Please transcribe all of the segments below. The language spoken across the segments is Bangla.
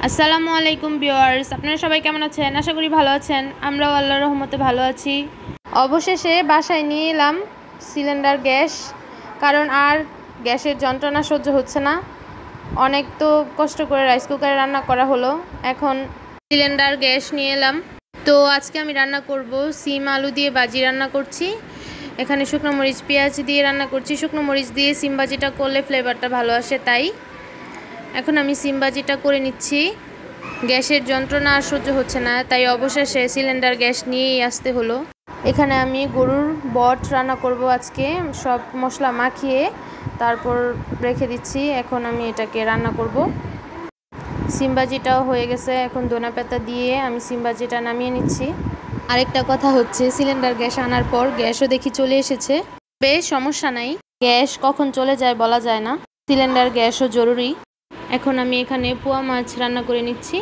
আসসালামু আলাইকুম ভিউয়ার্স, আপনারা সবাই কেমন আছেন? আশা করি ভালো আছেন। আমরাও আল্লাহর রহমতে ভালো আছি। অবশেষে বাসায় নিয়ে এলাম সিলিন্ডার গ্যাস, কারণ আর গ্যাসের যন্ত্রণা সহ্য হচ্ছে না। অনেক তো কষ্ট করে রাইস কুকারে রান্না করা হলো, এখন সিলিন্ডার গ্যাস নিয়ে এলাম। তো আজকে আমি রান্না করব সিম আলু দিয়ে ভাজি রান্না করছি। এখানে শুকনো মরিচ পেঁয়াজ দিয়ে রান্না করছি। শুকনো মরিচ দিয়ে সিম ভাজিটা করলে ফ্লেভারটা ভালো আসে, তাই এখন আমি সিম ভাজিটা করে নিচ্ছি। গ্যাসের যন্ত্রণা আর সহ্য হচ্ছে না, তাই অবশেষে সিলিন্ডার গ্যাস নিয়েই আসতে হলো। এখানে আমি গরুর বট রান্না করব আজকে, সব মশলা মাখিয়ে তারপর রেখে দিচ্ছি। এখন আমি এটাকে রান্না করব। সিম ভাজিটাও হয়ে গেছে, এখন ধনেপাতা দিয়ে আমি সিম ভাজিটা নামিয়ে নিচ্ছি। আরেকটা কথা হচ্ছে, সিলিন্ডার গ্যাস আনার পর গ্যাসও দেখি চলে এসেছে। বেশ সমস্যা নাই, গ্যাস কখন চলে যায় বলা যায় না, সিলিন্ডার গ্যাসও জরুরি। এখন আমি এখানে পোয়া মাছ রান্না করে নিচ্ছি।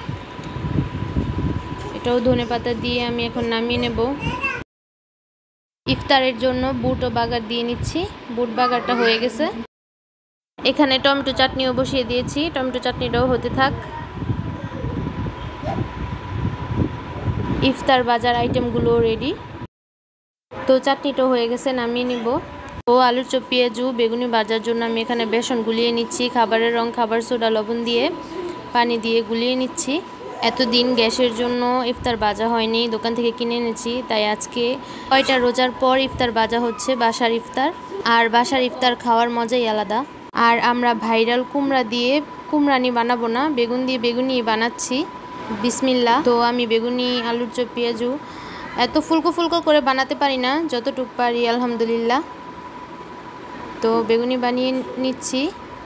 এটাও ধনেপাতা দিয়ে আমি এখন নামিয়ে নেব। ইফতারের জন্য বুট ও বাগার দিয়ে নিচ্ছি। বুট বাগারটা হয়ে গেছে। এখানে টমেটো চাটনিও বসিয়ে দিয়েছি, টমেটো চাটনিটাও হতে থাক। ইফতার বাজার আইটেমগুলো রেডি। তো চাটনিটাও হয়ে গেছে, নামিয়ে নিব। ও আলুর চপ পেঁয়াজু বেগুনি ভাজার জন্য আমি এখানে বেসন গুলিয়ে নিচ্ছি। খাবারের রং, খাবার সোডা, লবণ দিয়ে পানি দিয়ে গুলিয়ে নিচ্ছি। এতদিন গ্যাসের জন্য ইফতার ভাজা হয়নি, দোকান থেকে কিনে এনেছি, তাই আজকে কয়টা রোজার পর ইফতার ভাজা হচ্ছে, বাসার ইফতার। আর বাসার ইফতার খাওয়ার মজাই আলাদা। আর আমরা ভাইরাল কুমড়া দিয়ে কুমড়ানি বানাবো না, বেগুন দিয়ে বেগুনি বানাচ্ছি। বিসমিল্লাহ। তো আমি বেগুনি আলুর চপ পেঁয়াজু এত ফুলকো ফুলকো করে বানাতে পারি না, যতটুকু পারি আলহামদুলিল্লাহ। তো বেগুনি বানিয়ে নিচ্ছি।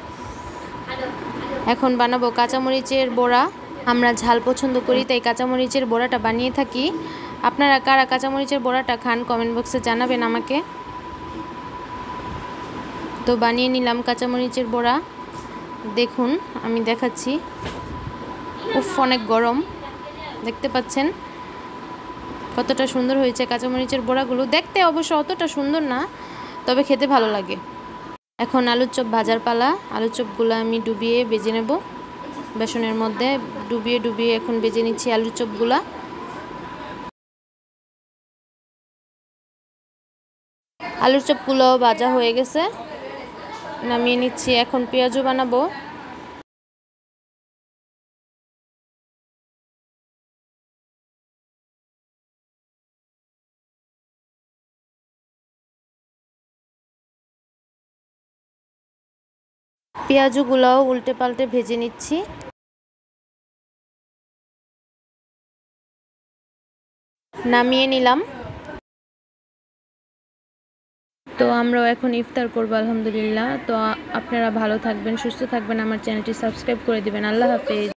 এখন বানাবো কাঁচামরিচের বড়া। আমরা ঝাল পছন্দ করি, তাই কাঁচামরিচের বড়াটা বানিয়ে থাকি। আপনারা কারা কাঁচামরিচের বড়াটা খান কমেন্ট বক্সে জানাবেন আমাকে। তো বানিয়ে নিলাম কাঁচামরিচের বড়া। দেখুন আমি দেখাচ্ছি। উফ, অনেক গরম, দেখতে পাচ্ছেন কতটা সুন্দর হয়েছে কাঁচামরিচের বড়াগুলো। দেখতে অবশ্য অতটা সুন্দর না, তবে খেতে ভালো লাগে। এখন আলুর চপ ভাজার পালা। আলুর চপগুলো আমি ডুবিয়ে ভেজে নেব, বেসনের মধ্যে ডুবিয়ে ডুবিয়ে এখন ভেজে নিচ্ছি আলুর চপগুলা। আলুর চপগুলো ভাজা হয়ে গেছে, নামিয়ে নিচ্ছি। এখন পেঁয়াজু বানাবো। পেঁয়াজুগুলোও উল্টে পাল্টে ভেজে নিচ্ছি। নামিয়ে নিলাম। তো আমরাও এখন ইফতার করবো আলহামদুলিল্লাহ। তো আপনারা ভালো থাকবেন, সুস্থ থাকবেন, আমার চ্যানেলটি সাবস্ক্রাইব করে দিবেন। আল্লাহ হাফেজ।